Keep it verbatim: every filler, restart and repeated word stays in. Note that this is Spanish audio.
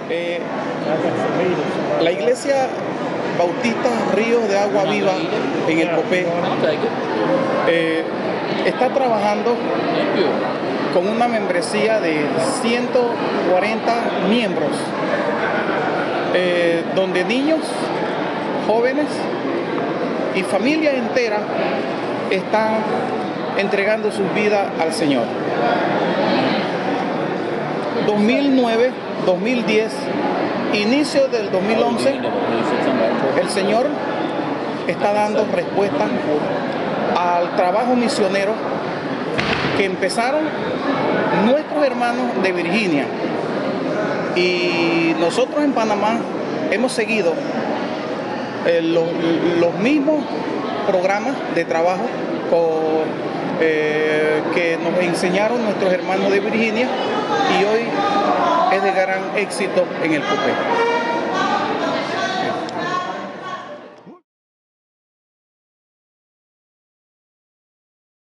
Eh, la iglesia Bautista Ríos de Agua Viva en el Copé eh, está trabajando con una membresía de ciento cuarenta miembros, eh, donde niños, jóvenes y familias enteras están entregando sus vidas al Señor. dos mil nueve, dos mil diez, inicio del dos mil once, el Señor está dando respuesta al trabajo misionero que empezaron nuestros hermanos de Virginia, y nosotros en Panamá hemos seguido eh, los, los mismos programas de trabajo con, eh, que nos enseñaron nuestros hermanos de Virginia, y hoy es de gran éxito en el Copé.